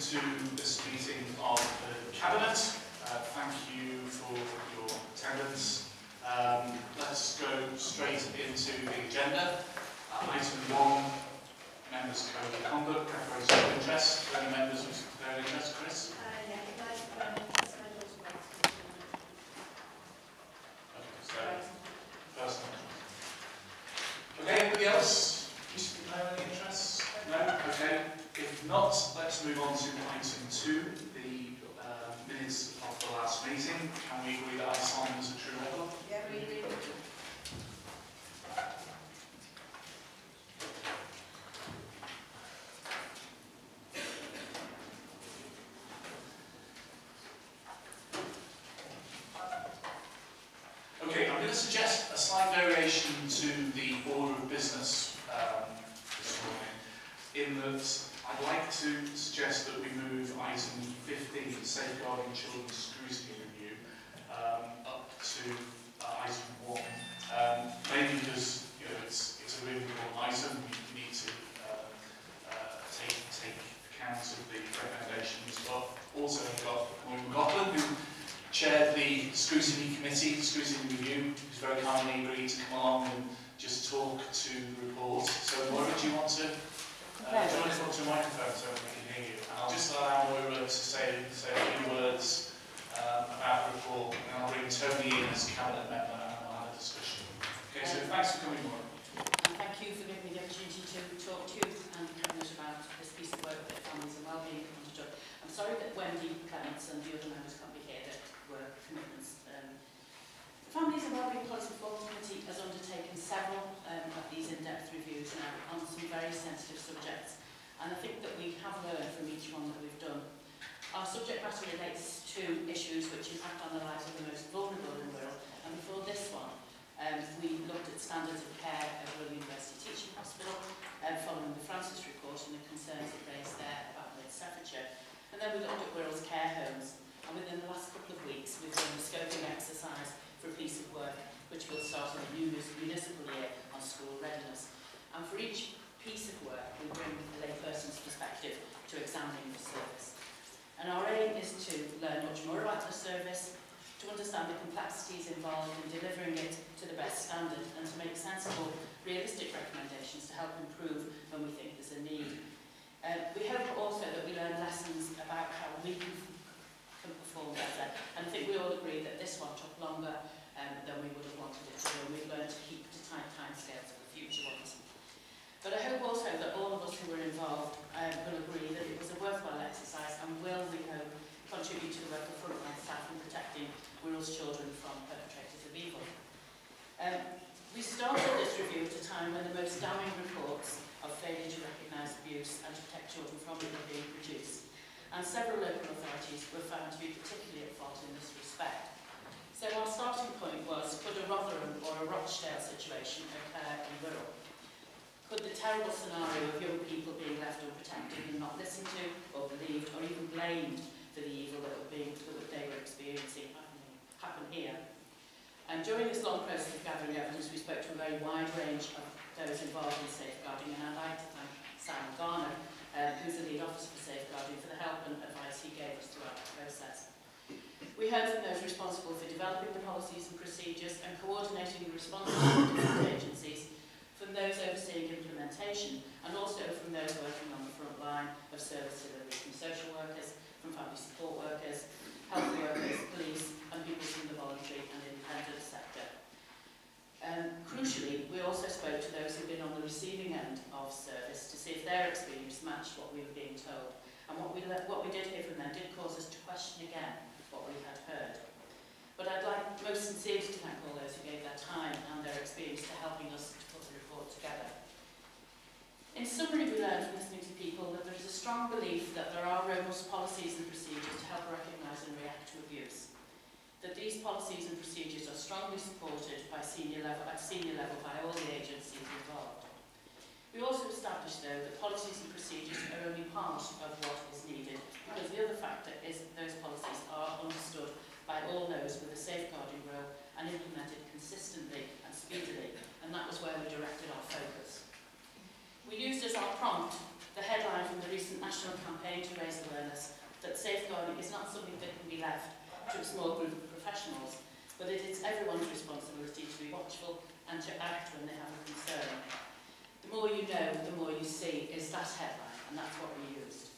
to this meeting of the Cabinet. Thank you for your attendance. Let's go straight into the agenda. Item 1, Members' Code of Conduct, Declaration of Interest. Are any members who declare interest, Chris? Yeah, Okay, so personal. Okay, anybody else wish to declare any interest? No? Okay. If not, let's move on to item 2, the minutes of the last meeting. Can we agree that I signed as a true record? yeah, we agree. Okay, I'm going to suggest a slight variation to the order of business this morning, in that I'd like to suggest that we move item 15, Safeguarding Children's Scrutiny Review, up to item 1. Mainly because it's a really important item. We need to take account of the recommendations. But also we've got Cllr McLachlan, who chaired the Scrutiny Committee, the Scrutiny Review, who's very kindly agreed to come along and just talk to the report. So Moira, do you want to talk to a microphone so we can hear you? And I'll just allow Moira to say a few words about the report, and I'll bring Tony in as Cabinet member and we'll have a discussion. Okay, so thanks for coming, Moira. And thank you for giving me the opportunity to talk to you and the Cabinet about this piece of work that families and wellbeing can undertake. I'm sorry that Wendy, Clements and the other members can't be here, that were commitments. The Families and Wellbeing Policy Reform Committee has undertaken several of these in-depth reviews now on some very sensitive subjects, and I think that we have learned from each one that we've done. Our subject matter relates to issues which impact on the lives of the most vulnerable in Wirral, and before this one we looked at standards of care at Wirral University Teaching Hospital, following the Francis report and the concerns it raised there about Mid Staffordshire, and then we looked at Wirral's care homes. And within the last couple of weeks, we've done a scoping exercise for a piece of work which will start in the new municipal year on school readiness. And for each piece of work, we bring a layperson's perspective to examining the service. And our aim is to learn much more about the service, to understand the complexities involved in delivering it to the best standard, and to make sensible, realistic recommendations to help improve when we think there's a need. We hope also that we learn lessons about how we can perform better, and I think we all agree that this one took longer than we would have wanted it to, and we've learned to keep to tight timescales for the future ones. But I hope also that all of us who were involved will agree that it was a worthwhile exercise and will, we hope, contribute to the work of frontline staff in protecting Wirral's children from perpetrators of evil. We started this review at a time when the most damning reports of failure to recognise abuse and to protect children from it were being produced, and several local authorities were found to be particularly at fault in this respect. So our starting point was, could a Rotherham or a Rochdale situation occur in Wirral? Could the terrible scenario of young people being left unprotected and not listened to, or believed, or even blamed for the evil that they were experiencing happen here? And during this long process of gathering evidence, we spoke to a very wide range of those involved in safeguarding, and I'd like to thank Simon Garner, who's the lead officer for safeguarding, for the help and advice he gave us throughout the process. We heard from those responsible for developing the policies and procedures and coordinating the responses of different agencies, from those overseeing implementation, and also from those working on the front line of service delivery, from social workers, from family support workers, health workers, police, and people from the voluntary and independent sector. Crucially, we also spoke to those who've been on the receiving end of service to see if their experience matched what we were being told. And what we did hear from them did cause us to question again what we had heard. But I'd like most sincerely to thank all those who gave their time and their experience to helping us to put the report together. In summary, we learned from listening to people that there is a strong belief that there are robust policies and procedures to help recognise and react to abuse. That these policies and procedures are strongly supported by senior level by all the agencies involved. We also established, though, that policies and procedures are only part of what is needed, because the other factor is that those policies are understood by all those with a safeguarding role and implemented consistently and speedily, and that was where we directed our focus. We used as our prompt the headline from the recent national campaign to raise awareness that safeguarding is not something that can be left to a small group of professionals, but it is everyone's responsibility to be watchful and to act when they have a concern. The more you know, the more you see is that headline, and that's what we used.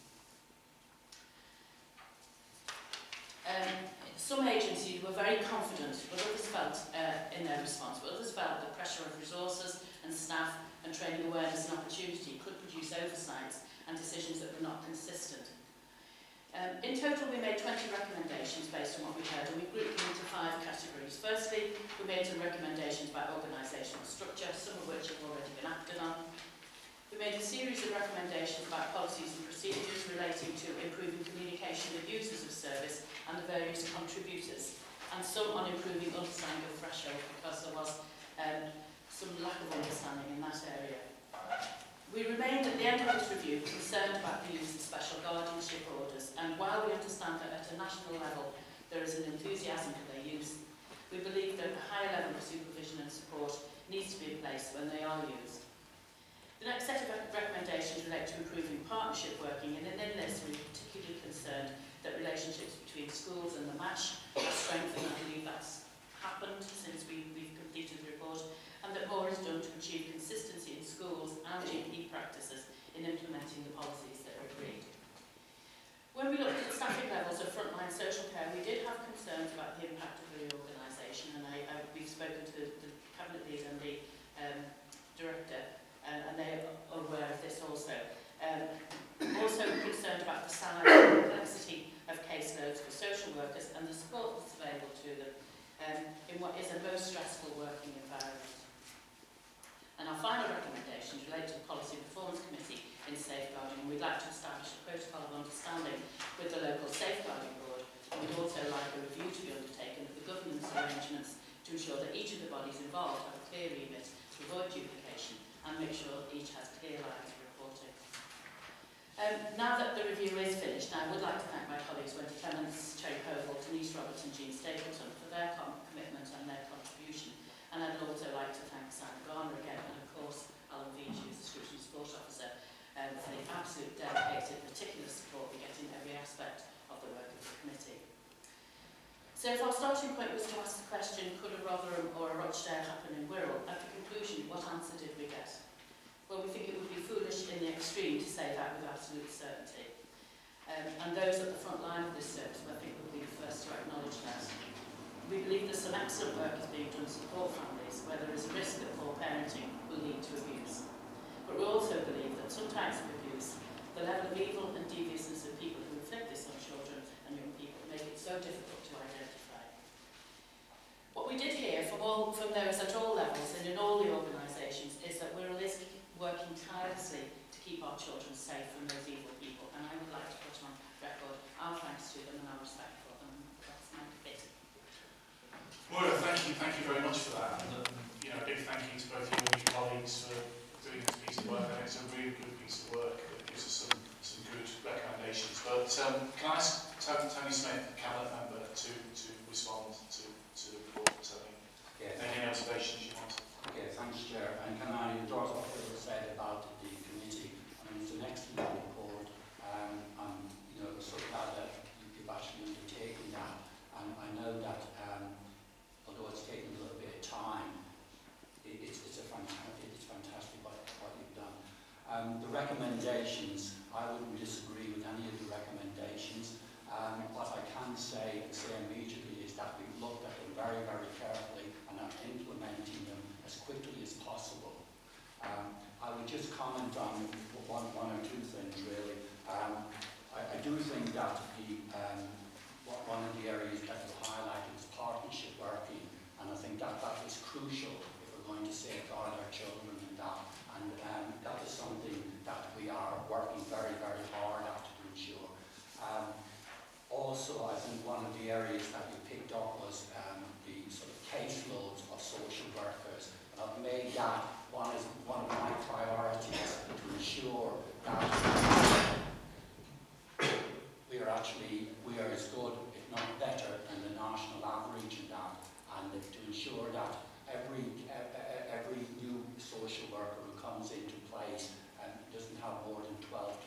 Some agencies were very confident, but others felt in their response, but others felt the pressure of resources and staff and training awareness and opportunity could produce oversights and decisions that were not consistent. In total, we made 20 recommendations based on what we heard, and we grouped them into 5 categories. Firstly, we made some recommendations about organisational structure, some of which have already been acted on. We made a series of recommendations about policies and procedures relating to improving communication with users of service and the various contributors, and some on improving understanding of threshold, because there was some lack of understanding in that area. We remained at the end of this review concerned about the use of special guardianship orders, and while we understand that at a national level there is an enthusiasm for their use, we believe that a higher level of supervision and support needs to be in place when they are used. The next set of recommendations relate to improving partnership working, and in this we're particularly concerned that relationships between schools and the MASH are strengthened. I believe that's happened since we've completed the report, and that more is done to achieve consistency in schools and GP practices in implementing the policies that are agreed. When we looked at the staffing levels of frontline social care, we did have concerns about the impact of reorganisation, and we've spoken to the Cabinet Lead and the Director, and they are aware of this also. Also concerned about the salary and complexity of caseloads for social workers and the support that's available to them in what is a most stressful working environment. And our final recommendations relate to the Policy and Performance Committee in safeguarding, and we'd like to establish a protocol of understanding with the local safeguarding board, and we'd also like a review to be undertaken of the governance arrangements to ensure that each of the bodies involved have a clear remit to avoid duplication and make sure that each has clear lines of reporting. Now that the review is finished, I would like to thank my colleagues Wendy Clements, Cherry Povell, Denise Roberts and Jean Stapleton for their commitment and their contribution. And I'd also like to thank Sam Garner again, and of course Alan Veach, who's the Scrutiny Support Officer, for the absolute dedicated, meticulous support we get in every aspect of the work of the committee. So if our starting point was to ask the question, could a Rotherham or a Rochdale happen in Wirral, at the conclusion, what answer did we get? Well, we think it would be foolish in the extreme to say that with absolute certainty. And those at the front line of this service, I think, would be the first to acknowledge that. We believe that some excellent work is being done to support families where there is a risk that poor parenting will lead to abuse. But we also believe that some types of abuse, the level of evil and deviousness of people who inflict this on children and young people, make it so difficult to identify. What we did hear from those at all levels and in all the organisations is that Wirral is working tirelessly to keep our children safe from those evil people, and I would like to put on record our thanks to them and our respect for them. That's my bit. Moira, thank you very much for that. And a big thank you to both you and your colleagues for doing this piece of work. I think it's a really good piece of work that gives us some good recommendations. But can I ask Tony Smith, the Cabinet member, to respond to the report? Any observations you want? Okay, thanks, Chair. And can I endorse what was said about the committee? I mean, it's an excellent report. I'm so glad that you've actually undertaken that. And I know that, although it's taken a little bit of time, it's fantastic what you've done. The recommendations, I wouldn't disagree with any of the recommendations. What I can say immediately is that we've looked at them very, very carefully and are implementing them as quickly as possible. I would just comment on one or two things, really. I do think that one of the areas that you highlighted is partnership working, and I think that is crucial if we're going to safeguard our children and that. And that is something that we are working very, very hard at to ensure. Also, I think one of the areas that you picked up was the sort of caseloads of social workers. And I've made that one of my priorities to ensure that we are as good, if not better, than the national average in that, and to ensure that every new social worker who comes into place doesn't have more than 12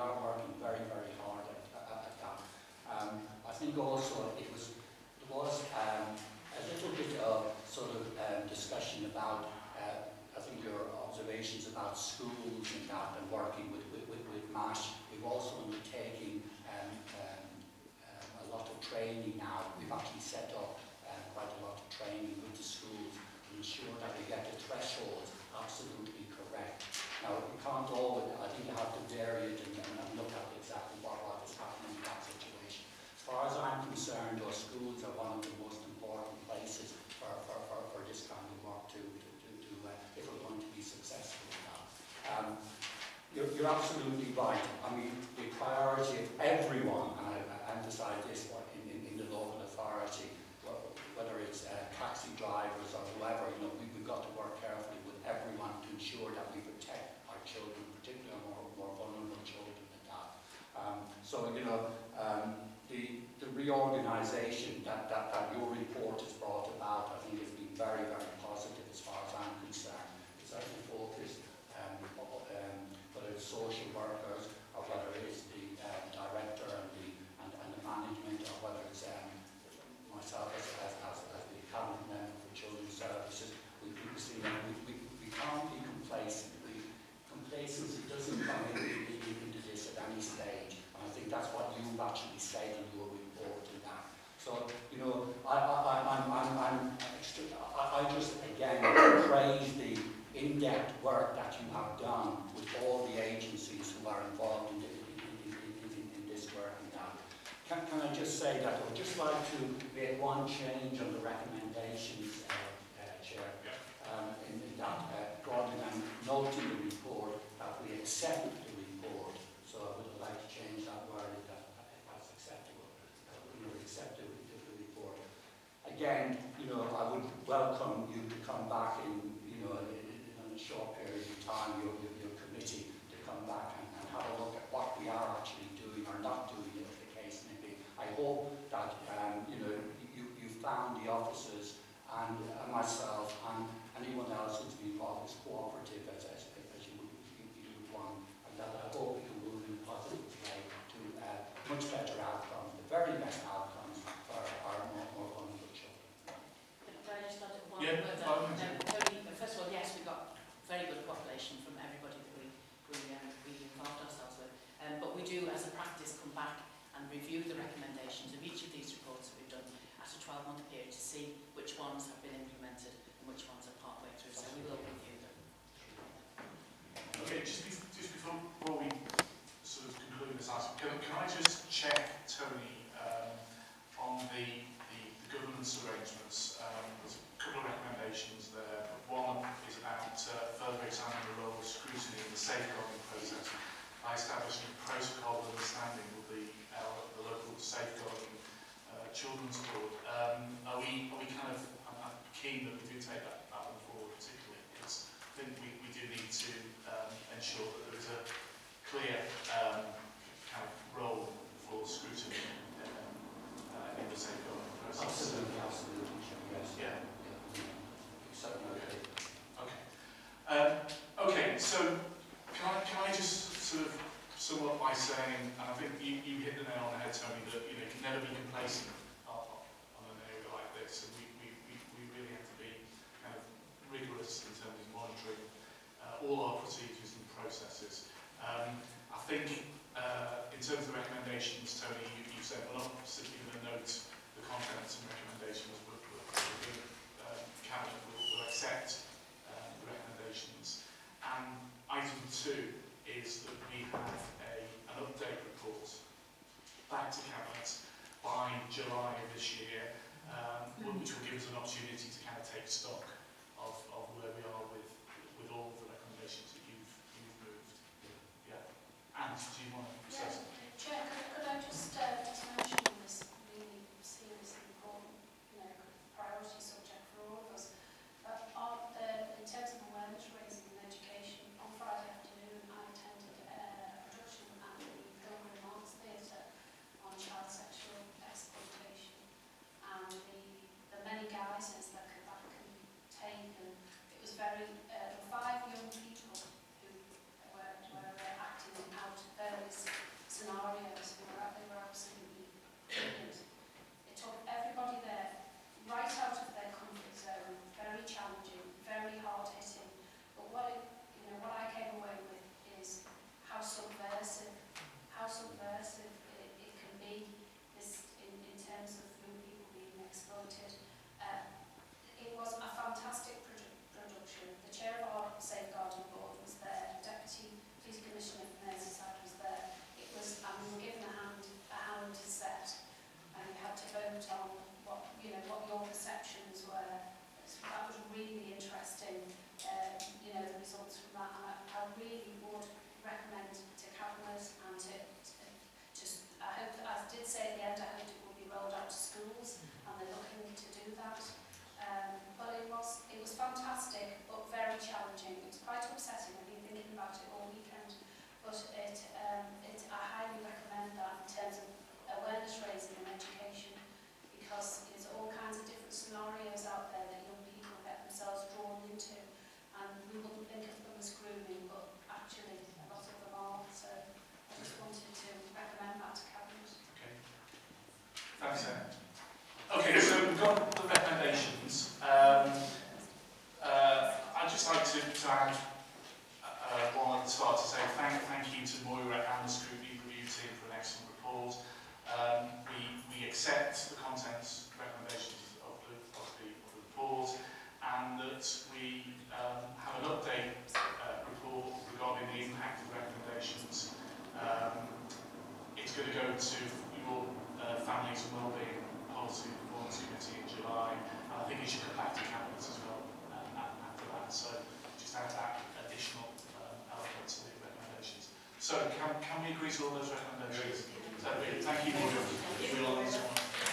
are working very, very hard at that. I think also there was a little bit of sort of discussion about, I think your observations about schools and that, and working with MASH. We've also undertaken a lot of training now. We've actually set up quite a lot of training with the schools to ensure that we get the thresholds absolutely correct. Now, we can't always, I think you have to vary it and look at exactly what is happening in that situation. As far as I'm concerned, our schools are one of the most important places for this kind of work to if we're going to be successful in that. You're absolutely right. I mean, the priority of everyone, and I emphasise this in the local authority, whether it's taxi drivers or whoever, you know, we've got to work carefully with everyone to ensure that we protect our children, particularly more vulnerable children than that. So, you know, the reorganisation that your report has brought about, I think, has been very, very positive as far as I'm concerned. It's actually focused whether it's social workers or whether it's the director and the management, or whether it's myself as the cabinet member for children's services. We see that we can't be complacent. Complacency doesn't come into this at any stage. And I think that's what you've actually said in your report and that. So, you know, I just again praise the in-depth work that you have done with all the agencies who are involved in this work and that. Can I just say that I would just like to make one change on the recommendations, Chair, in that Gordon, and note in the report that we accept the report. So I would like to change that word if that's acceptable. We accept the report. Again, you know, I would welcome you to come back in, you know, in a short period of time, your committee, to come back and have a look at what we are actually doing or not doing, if the case may be. I hope that you know, you found the officers and myself and anyone else who's been involved as cooperative as you would want, and that I hope we can move in a positive way to much better outcomes, the very best outcomes for our more vulnerable children. Can I just add one word? First of all, yes, we got very good cooperation from everybody that we involved ourselves with. But we do, as a practice, come back and review the recommendations of each of these reports that we've done at a 12-month period to see which ones have been implemented and which ones are partway through. So we will review them. Okay, just before we sort of conclude this item, can I just check, Tony, on the governance arrangements? There's a couple of recommendations there. One is about further examining the role of scrutiny in the safeguarding process by establishing a protocol of understanding with the local safeguarding children's board. Are we kind of, I'm keen that we do take that one forward particularly, because I think we do need to ensure that there is a clear kind of role for scrutiny in the safeguarding process. Absolutely, yes. Yeah. Certainly. Okay, so can I just sort of sum up by saying, and I think you hit the nail on the head, Tony, that you can never be complacent on an area like this, and we really have to be kind of rigorous in terms of monitoring all our procedures and processes. I think in terms of the recommendations, Tony, you said we're not simply going to note the contents and recommendations, but the Cabinet will accept the recommendations. And item 2 is that we have an update report back to Cabinet by July of this year, which will give us an opportunity to kind of take stock of where we are with all of the recommendations that you've moved. Yeah. And do you want to say something? Chair, could I just mention this really serious and important, priority subject for all of us. In terms of awareness raising and education, on Friday afternoon I attended a production at the Cllr Ann Theatre on child sexual exploitation, and the many guises that come back and the Scrutiny review team for an excellent report. We accept the contents recommendations of the report, and that we have an update report regarding the impact of recommendations. It's going to go to your Families and Wellbeing Policy Performance Committee in July, and I think it should come back to Cabinet as well after that. So just add that additional element to the recommendations. So can we agree to all those recommendations? So, thank you. Thank you very much.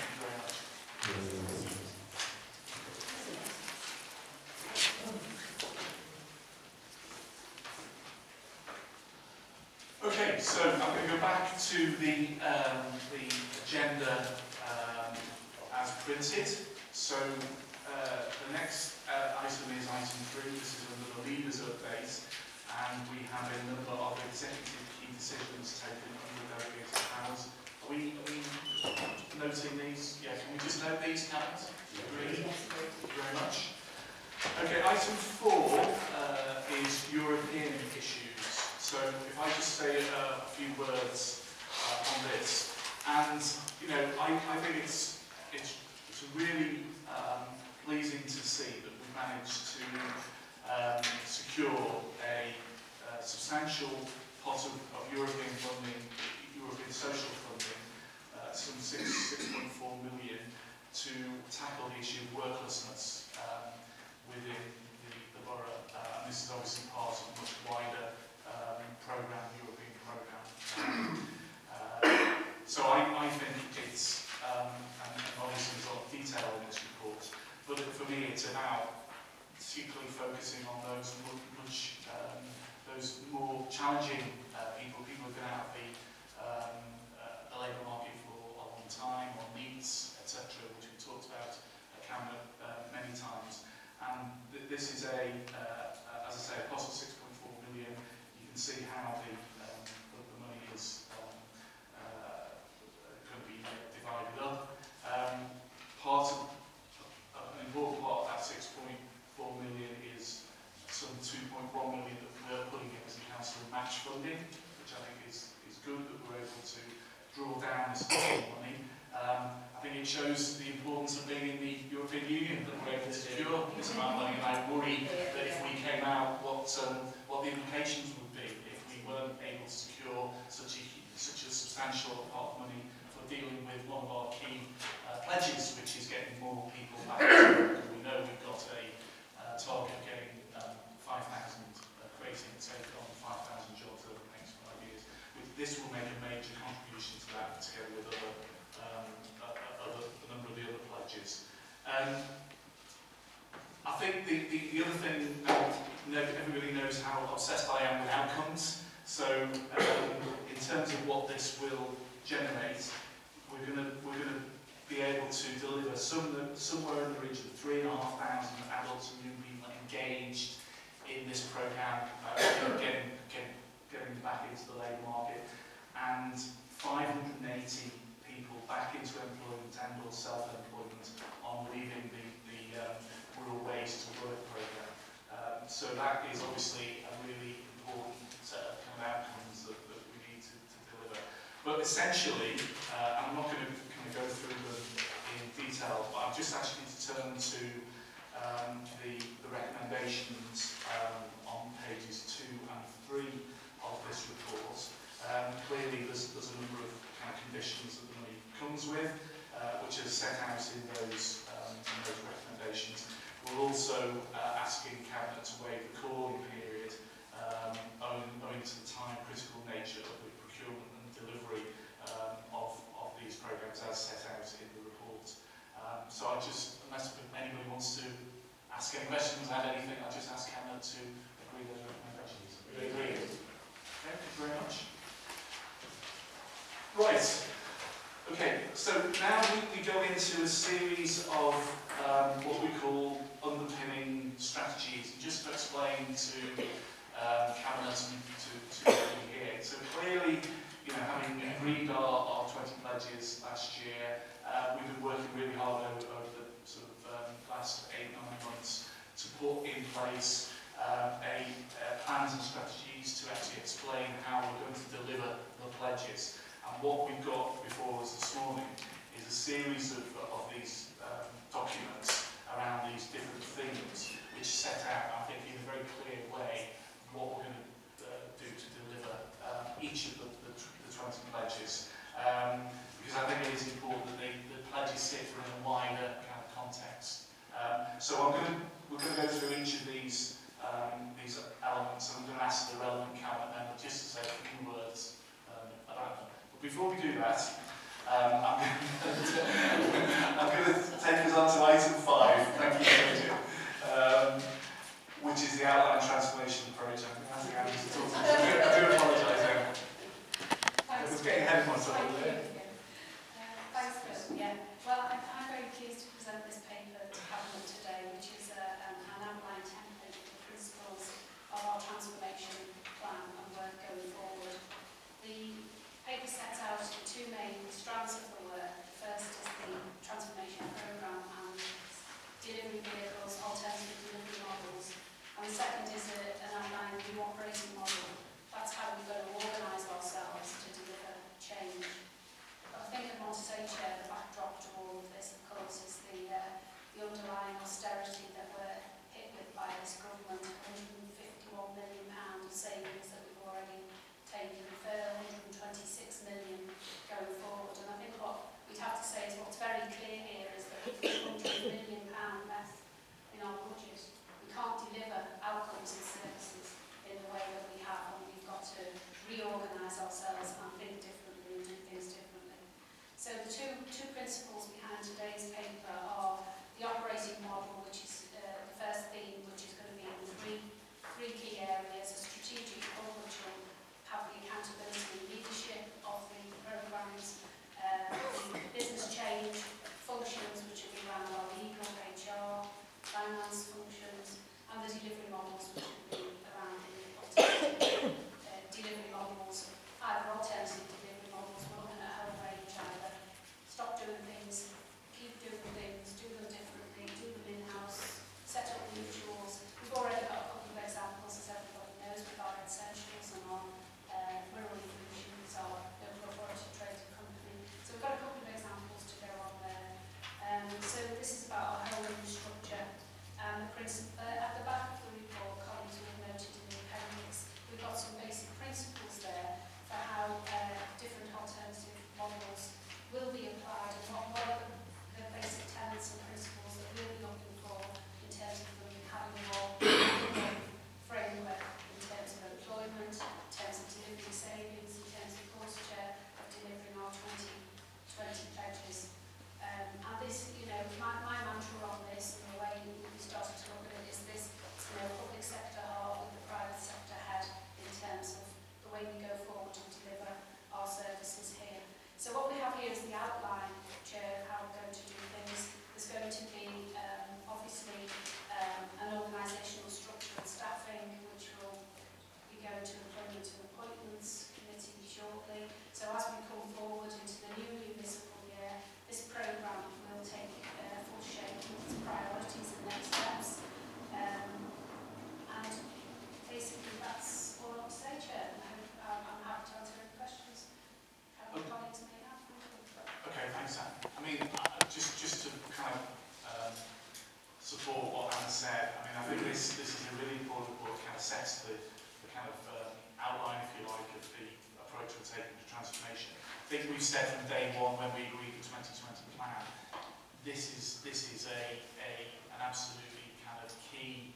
Okay, so I'm going to go back to the agenda as printed. So the next item is item 3. This is under the leaders update, and we have a number of executive key decisions taken under delegated powers. Are we noting these? Yeah, can we just note these, Cabinet? Agreed? Thank you very much. Okay, item 4 is European issues. So if I just say a few words on this, and I think it's really pleasing to see that we've managed to secure a substantial pot of European funding, European social funding, some 6.4 million, to tackle the issue of worklessness within the borough. And this is obviously part of a much wider European programme. So I think it's, and obviously there's a lot of detail in this report, but for me it's about particularly focusing on those those more challenging people who've been out of the labour market for a long time, on needs, etc., which we talked about at Cabinet many times. And this is as I say, a cost of 6.4 million. See how the money is going to be divided up. An important part of that 6.4 million is some 2.1 million that we're putting in as a council match funding, which I think is good that we're able to draw down this money. I think it shows the importance of being in the European Union, that we're able to secure this amount of money, and I worry that if we came out, what the implications would be if we weren't able to secure such a substantial pot of money for dealing with one of our key pledges, which is getting more people back to work. We know we've got a target of getting 5,000, taking on 5,000 jobs over the next 5 years. This will make a major contribution to that, together with a number of the other pledges. I think the other thing, everybody knows how obsessed I am with outcomes. So in terms of what this will generate, we're going to be able to deliver somewhere in the region of 3,500 adults and young people engaged in this programme, getting back into the labour market, and 580 people back into employment and or self-employment on leaving the Wirral Ways to Work programme. So that is obviously a really important set of kind of outcomes that we need to deliver. But essentially, I'm not going to kind of go through them in detail, but I'm just actually to turn to the recommendations on pages 2 and 3 of this report. Clearly, there's a number of kind of conditions that the money comes with, which are set out in those recommendations. We're also asking Cabinet to waive the calling period owing to the time-critical nature of the procurement and delivery of these programmes as set out in the report. So I just, unless anybody wants to ask any questions, add anything, I just ask Cabinet to agree those recommendations. Agree. Okay, thank you very much. Right. Okay, so now we go into a series of what we call underpinning strategies. And just to explain to Cabinet and to everybody here. So clearly, having agreed our 20 pledges last year, we've been working really hard over the sort of last 8-9 months to put in place plans and strategies to actually explain how we're going to deliver the pledges. And what we've got before us this morning is a series of these documents around these different themes, which set out, I think, in a very clear way what we're going to do to deliver each of the 20 pledges. Because I think it is important that the pledges sit within a wider kind of context. So we're going to go through each of these elements, and I'm going to ask the relevant cabinet member just to say a few words about them. But before we do that, I'm going to take us on to item 5. Thank you, Adrian. Which is the outline transformation project. I think I need to talk to you. I do apologise, Emma. I was getting ahead of myself there. Thanks, Phil. Yeah. Well, I'm very pleased to present this paper to Cabinet today, which is an outline template of the principles of our transformation plan and work going forward. The paper sets out the two main strands of the work. The first is the transformation programme and delivery vehicles, alternative delivery models. And the second is an outline of the new operating model. That's how we're going to organise ourselves to deliver change. But I think I want to say, Chair, the backdrop to all of this, of course, is the underlying austerity that we're hit with by this government, £151 million of savings that we've already taken, further 126 million going forward. And I think what we'd have to say is what's very clear here is that with £100 million left in our budget, we can't deliver outcomes and services in the way that we have, and we've got to reorganise ourselves and think differently and do things differently. So the two principles behind today's paper are the operating model, which is the first theme, which is going to be in three key areas: a strategic hub, which will have the accountability and leadership of the programmes, the business change functions, which will be around our legal, HR, finance functions, and the delivery models, which will be around the alternative delivery models, either alternative delivery models. We're looking at a whole range, either stop doing things, keep doing things, do them differently, do them in-house, set up new tools. We've already got a couple of examples, as everybody knows, with our essentials and our Wirral Solutions, our local authority trading company. So we've got a couple of examples to go on there. So this is about our whole new structure. At the back of the report, colleagues will have noted in the appendix, we've got some basic principles there for how different alternative models will be applied, and what are the basic tenets and principles that we'll be looking for in terms of them having a more framework in terms of employment, in terms of delivery savings, in terms of posture of delivering our 2020 pledges. And this, my mantra on this, and the way we started to look at it, is this, public sector heart with the private sector head in terms of the way we go forward to deliver our services here. So what we have here is the outline, Chair, of how we're going to do things. There's going to be, obviously, an organisational structure and staffing, which will be going to employment and appointments committee shortly. So as we come forward into the new municipal year, this programme will take full shape with its priorities and next steps. And basically that's all I want to say, Chair. I'm happy to answer any questions colleagues may have. Okay, thanks, Anne. I mean, just to kind of support what Anne said, I mean, I think this is a really important book, kind of sets the kind of outline, if you like, of the approach we're taking to transformation. I think we've said from day one when we agreed the 2020 plan, this is an absolutely kind of key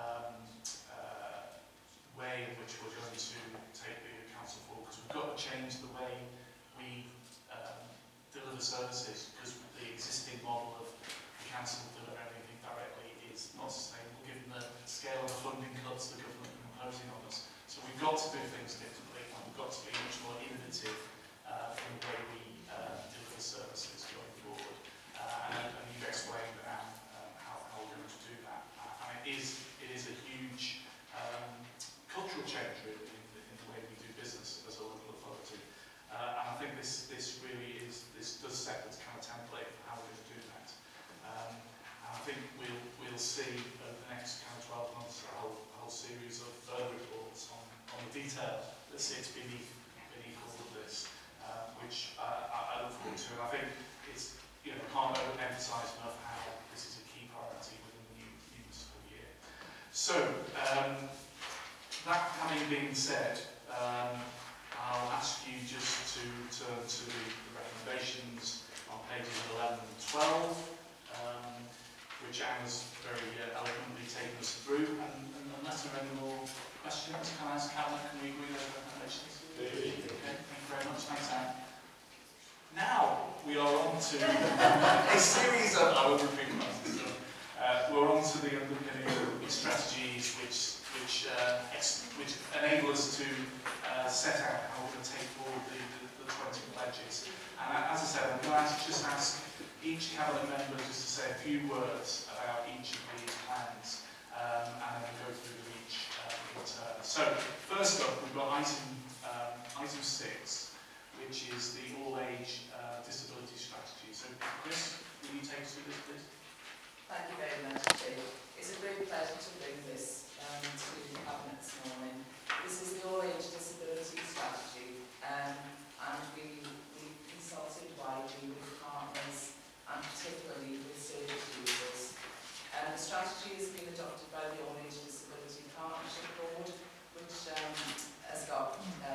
way in which we're going to take the council forward, because we've got to change the way we deliver services, because the existing model of the council delivering everything directly is not sustainable given the scale of the funding cuts the government are imposing on us. So we've got to do things differently, and we've got to be much more innovative in the way we deliver services going forward. And you've explained how we're going to do that. And it is a huge cultural change really in the way we do business as a local authority. And I think this does set the kind of template for how we're going to do that. And I think we'll see over the next kind of 12 months a whole series of further reports on the detail that sits beneath all of this, which I look forward to. And I think it's, you know, can't overemphasise enough how this is a key priority within the new municipal year. So, that having been said, I'll ask you just to turn to the recommendations on pages 11 and 12, which Anne's very eloquently taken us through. And unless there are any more questions, can I ask Callum, can we agree those recommendations? Okay, thank you very much. Thanks, Anne. Now we are on to a series of, I will repeat myself. We're on to the underpinning strategies which enable us to set out how we're going to take forward the 20 pledges. And as I said, I'm going to just ask each cabinet member just to say a few words about each of these plans, and then we'll go through them each in turn. So first up, we've got item 6, which is the all-age disability strategy. So Chris, will you take us through this, please? Thank you very much, Jay. It's a great pleasure to bring this to the Cabinet this morning. This is the all-age disability strategy, and we consulted widely with partners and particularly with service users. The strategy has been adopted by the All-Age Disability Partnership Board, which has got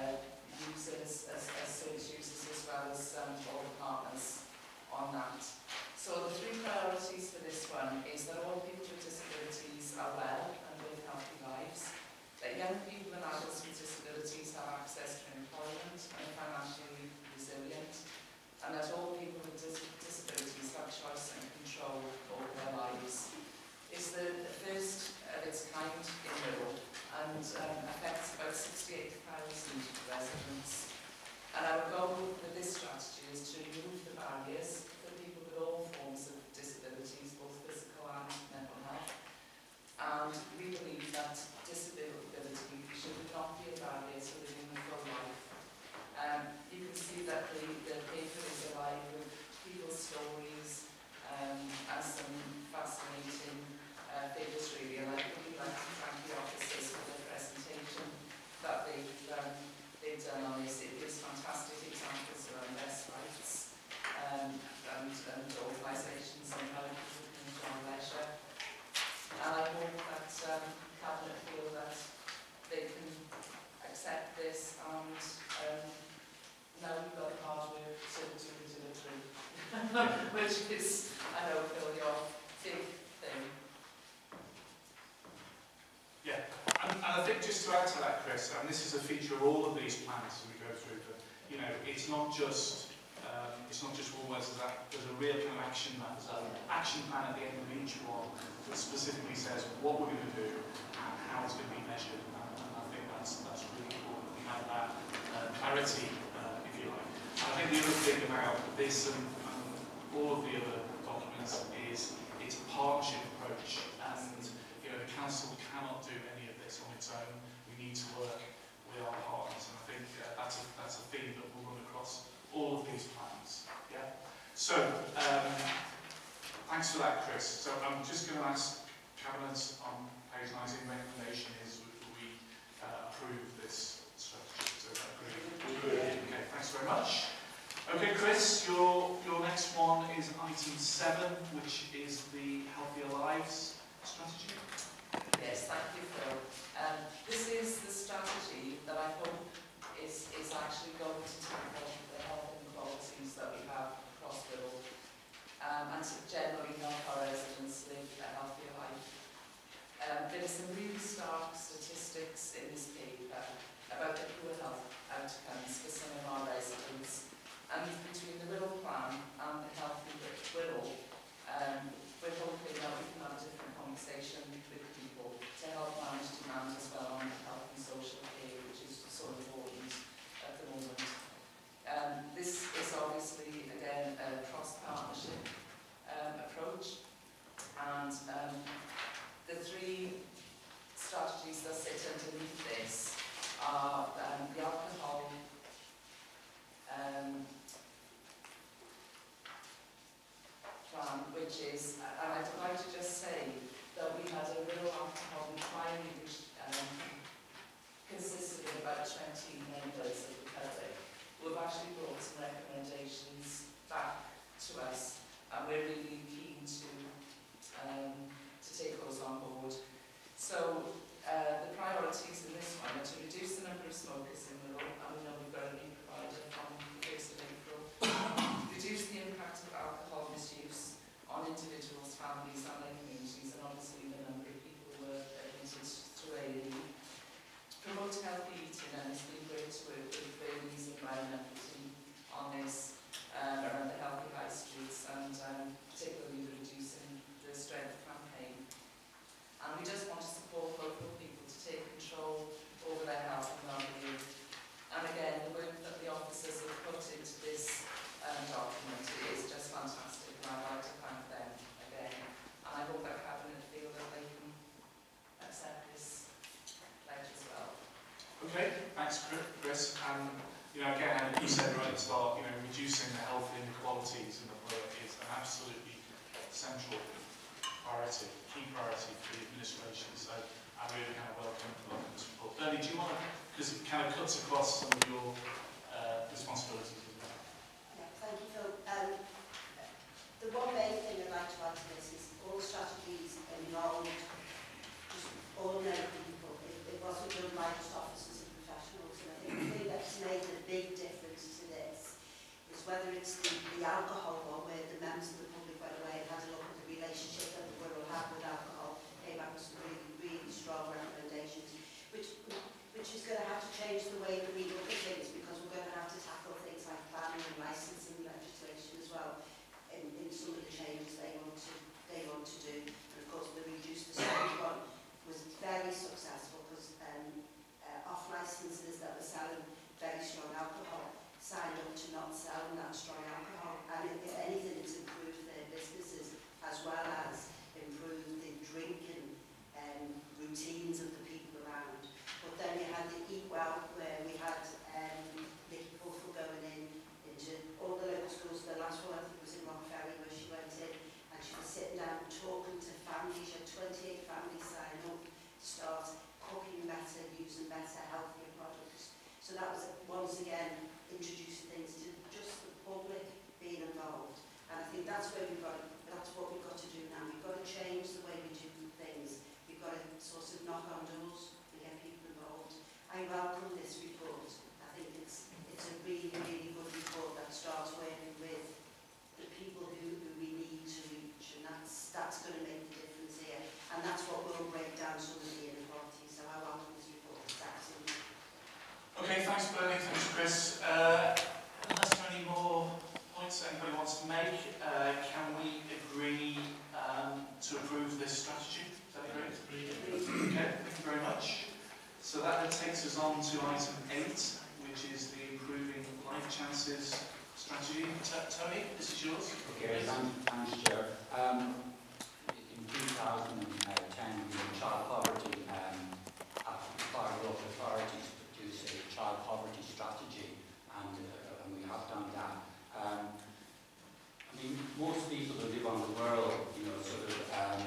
users as service users as well as all the partners on that. So the 3 priorities for this one is that all people with disabilities are well and live healthy lives, that young people and adults with disabilities have access to employment and are financially resilient, and that all people with disabilities have choice and control over their lives. It's the first of its kind in Wirral and affects about 68,000 residents. And our goal with this strategy is to remove the barriers for people with all forms of disabilities, both physical and mental health. And we believe that disability should not be a barrier to living a full life. You can see that the paper is alive with people's stories and some fascinating figures really. And I would like to thank the officers for their presentation that they've done on this. It gives fantastic examples around best rights and organisations and how people can enjoy leisure. And I hope that Cabinet feel that they can accept this, and now we've got the hard work to do it through, which is, I know, Phil, your big thing. Yeah, and I think just to add to that, Chris, and this is a feature of all of these plans as we go through them, you know, it's not just one where there's a real kind of action plan. There's an action plan at the end of each one that specifically says what we're going to do and how it's going to be measured. And I think that's really important that we have that clarity, if you like. And I think the other thing about this and all of the other documents is it's a partnership approach, and you know, the council cannot do any of this on its own. We need to work with our partners, and I think that's a theme that will run across all of these plans. Yeah. So thanks for that, Chris. So I'm just going to ask Cabinet on page 19 recommendation is we approve this strategy. So agree. Okay. Thanks very much. Okay, Chris, your next one is item 7, which is the Healthier Lives strategy. Yes, thank you, Phil. This is the strategy that I hope is actually going to tackle the health inequalities that we have across Wirral, and to generally help our residents live a healthier life. There are some really stark statistics in this paper about the poor health outcomes for some of our residents. And between the Wirral plan and the Healthy Wirral, we're hoping that we can have a different conversation with people to help manage demand as well on health and social care, which is so important at the moment. actually brought some recommendations back to us, and we're really keen to take those on board. So the priorities in this one are to reduce the number of smokers in Wirral, and we know we've got a new provider from the 1st of April. Reduce the impact of alcohol misuse on individuals, families and their communities, and obviously the number of people who are admitted to A&E. Promote healthy eating, and it's been great to work with Davies and Brighton on this around the healthy high streets, and particularly the reducing the strength campaign. And we just want to support local people to take control over their health and well-being. And again, the work that the officers have put into this document is just fantastic, and I'd like to thank them again. And I hope that Cabinet feel that they can accept this pledge as well. Okay, thanks, Chris. Again, you said right at the start, reducing the health inequalities in the borough is an absolutely central priority, key priority for the administration. So I really kind of welcome this report. Bernie, do you want to, because it kind of cuts across some of your responsibilities as well. Yeah, thank you, Phil. The one main thing I'd like to add to this is all strategies involved just ordinary people. It wasn't done by just officers and professionals, and I think the thing that's made a big difference to this is whether it's the alcohol one, where the members of the public went away and had a look at the relationship that the Wirral had with alcohol, came back with some really, really strong recommendations, which is going to have to change the way that we look at things, because we're going to have to tackle things like planning and licensing legislation as well in some of the changes they want to do. And of course, the reduce the strength one was very successful, because off licences that were selling very strong alcohol signed up to not selling that strong alcohol, and if anything, it's improved their businesses as well as improved the drinking routines of the people around. But then you had the Eat Well, where we had Nicky Puffle going into all the local schools. The last one, I think, was in Ferry, where she went in and she was sitting down talking to families. She had 28 families sign up to start cooking better, using better, healthier products. So that was, once again, introducing things to just the public being involved. And I think that's where that's what we've got to do now. We've got to change the way we do things. We've got to sort of knock on doors and get people involved. I welcome this report. I think it's a really, really good report that starts working with the people who we need to reach, and that's going to make the difference here. And that's what will break down some of the inequalities. So I welcome this report. Absolutely. Okay, thanks Bernie, thanks Chris. Unless there are any more points that anybody wants to make, can we agree to approve this strategy? Is that great? Okay, thank you very much. So that then takes us on to item 8, which is the Improving Life Chances strategy. Tony, this is yours. Okay, thanks, Chair. In 2010, child poverty required local authorities to produce a child poverty strategy, and we have done that. I mean, most people who live on the world, sort of have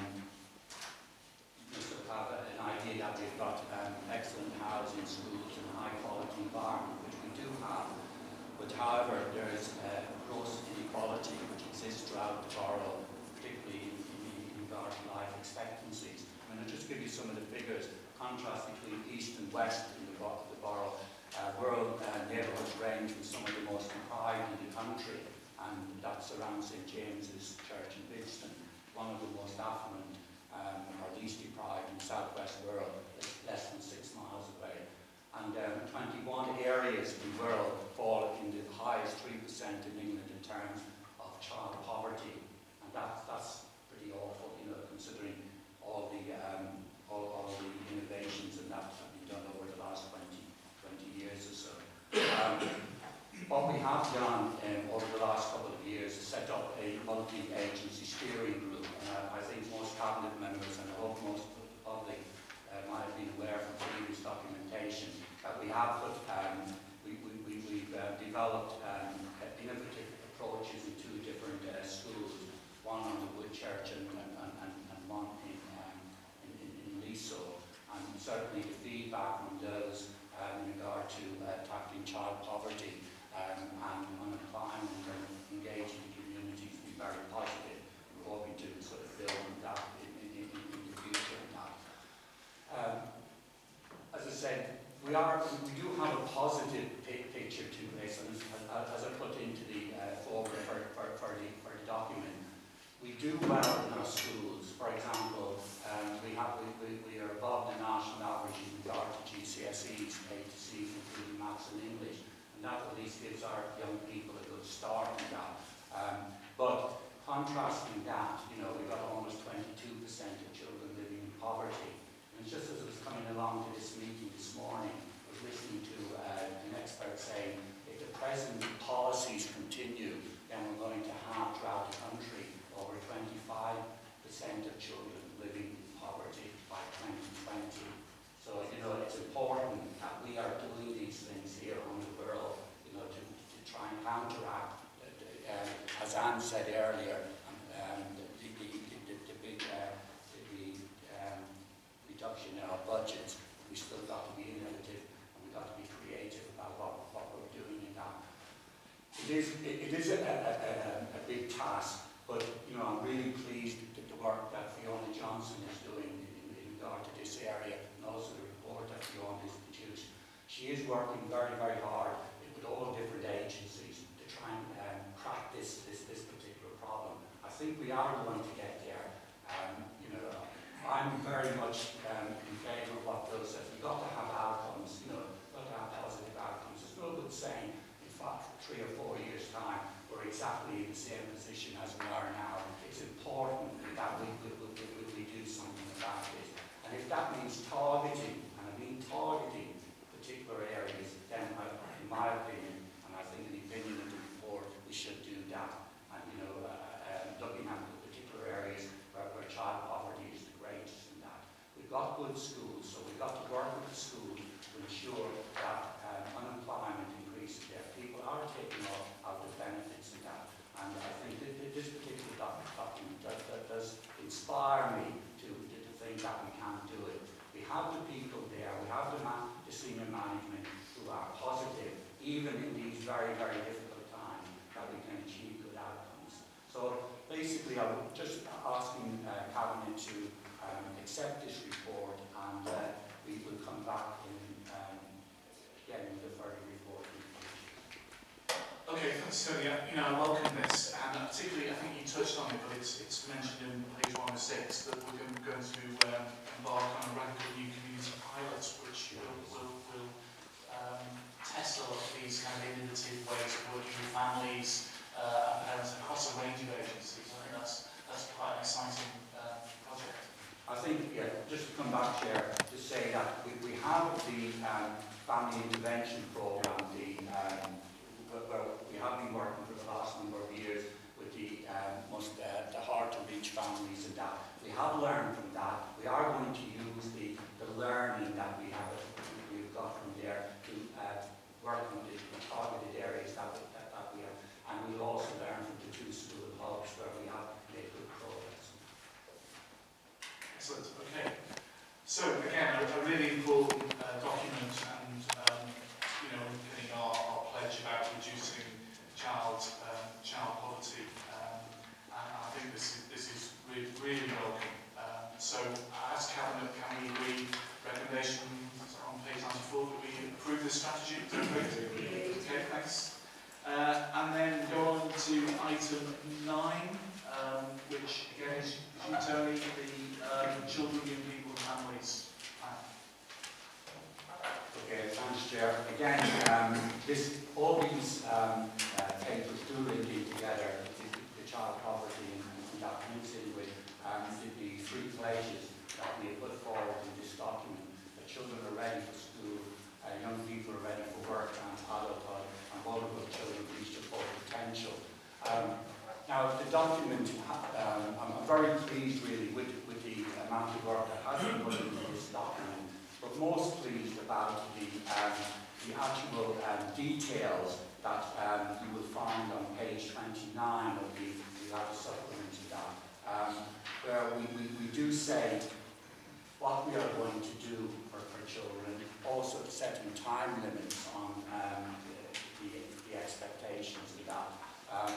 an idea that we've got excellent housing, schools, and high-quality environment, which we do have. But however, there is gross inequality which exists throughout the borough, particularly in regard to life expectancies. I mean, I'll just give you some of the figures. Contrast between east and west in the borough. Wirral neighbourhoods range from some of the most deprived in the country, and that's around St James's Church in Bidston, one of the most affluent or least deprived in southwest Wirral, less than 6 miles away. And 21 areas in Wirral fall in the highest 3% in England in terms of child poverty, and that's pretty awful, considering all the innovations and that have been done over the last 20 years or so. What we have done over the last couple of years is set up a multi-agency steering group. I think most cabinet members, and I hope most of the public might have been aware from previous documentation, that we have put, we've developed innovative approaches in 2 different schools, one on the Woodchurch and one in Leeso. And certainly the feedback from those in regard to tackling child poverty and maths and English, and that at least gives our young people a good start in that. But contrasting that, you know, we've got almost 22% of children living in poverty. And just as I was coming along to this meeting this morning, I was listening to an expert saying, if the present policies continue, then we're going to have throughout the country over 25% of children living in poverty by 2020. So, you know, it's important that we are doing these things here on the Wirral, you know, to try and counteract, as Anne said earlier, the big reduction in our budgets. We still got to be innovative and we've got to be creative about what we're doing in that. It is a big task, but you know, I'm really pleased with the work that Fiona Johnson is doing in regard to this area, and also the report that Fiona has produced. She is working very, very hard with all different agencies to try and crack this particular problem. I think we are going to get there. You know, I'm very much in favour of what Bill says. We've got to have outcomes, you know, we've got to have positive outcomes. It's no good saying in 3 or 4 years' time we're exactly in the same position as we are now. It's important that we do something about this. And if that means targeting, and I mean targeting particular areas, then in my opinion, and I think in the opinion of the report, we should do that. And you know, looking at the particular areas where child poverty is the greatest in that. We've got good schools, so we've got to work with the schools to ensure that unemployment increases there. People are taking off the benefits in that. And I think that this particular document does inspire me to think that we can do it. We have the people there, we have the senior management who are positive, even in these very, very difficult times, that we can achieve good outcomes. So basically, I was just asking Cabinet to accept this report, and we will come back in again with a further report. Okay, thanks, Tony. You know, I welcome this, and particularly, I think you touched on it, but it's mentioned in page 106 that we're going to embark on a radical new community pilot, which will test a lot of these kind of innovative ways of working with families and parents across a range of agencies. I think that's quite an exciting project. I think, yeah, just to come back, Chair, to say that we have the family intervention programme, where we have been working for the last number of years with the hard-to-reach families and that. We have learned from that. We are going to use the learning that we've got from there to work on the targeted areas that we have. And we'll also learn from the 2 school hubs where we have made good progress. Excellent. Okay. So again, a really important document, and you know, getting our pledge about reducing child poverty, and I think this is really welcome. So as Cabinet, can we agree recommendation on page 94 that we approve this strategy? Is that great? Okay, thanks. And then go on to item 9, which again is you, Tony, the children, young people and families. Okay, thanks, Chair. Again, all these papers do link in together, the child poverty and that links in with the 3 pledges that we have put forward in this document. The children are ready for school, young people are ready for work and adulthood, and vulnerable children reach their full potential. Now, the document, I'm very pleased really with the amount of work that has been put into this document, but most pleased about the actual details that you will find on page 29 of the supplement to that, where we do say what we are going to do for children, also setting time limits on the expectations of that.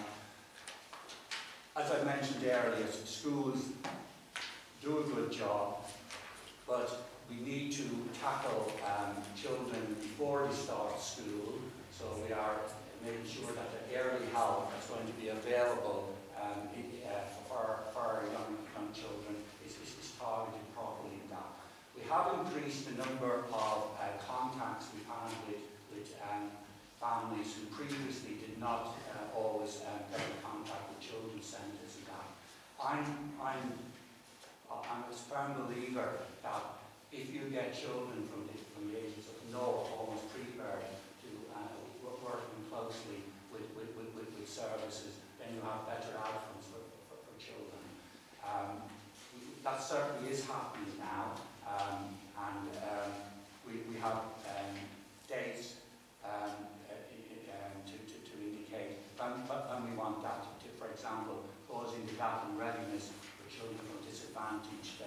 As I mentioned earlier, schools do a good job, but we need to tackle children before they start school, so we are making sure that the early help that's going to be available for our young children is targeted properly in that. We have increased the number of contacts we've had with families who previously did not always get in contact with children's centres and that. I'm a firm believer that if you get children from the ages of 0 to almost pre-birth to working closely with services, then you have better outcomes for children. That certainly is happening now, and we have dates to indicate when we want that to, for example, closing the gap in readiness for children from disadvantaged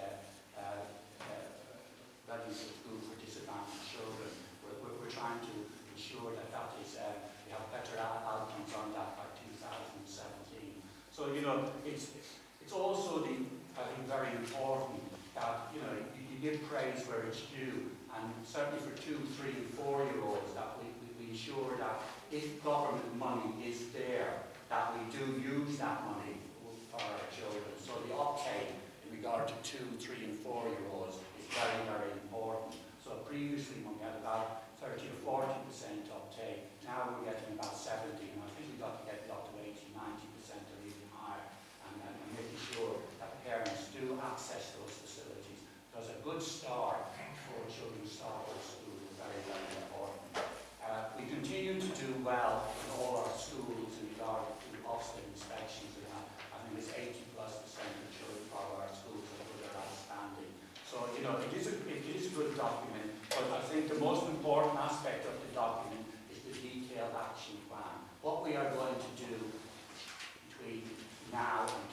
readiness of school for disadvantaged children. We're trying to ensure that is we have better outcomes on that by 2017. So it's also I think very important that you give praise where it's due, and certainly for 2, 3, and 4-year-olds that we ensure that if government money is there, that we do use that money for our children. So the uptake in regard to 2, 3, and 4-year-olds is very, very important. So previously when we had about 30 to 40% uptake, now we're getting about 70, and I think we've got to get it up to 80, 90% or even higher, and making sure that parents do access those facilities. Because a good start for children start with school is very, very important. We continue to do well in all our schools in regard to Ofsted inspections. We have, I think it's 80+% of children of our schools are good or outstanding. So, it is a good document, but I think the most important aspect of the document is the detailed action plan. What we are going to do between now and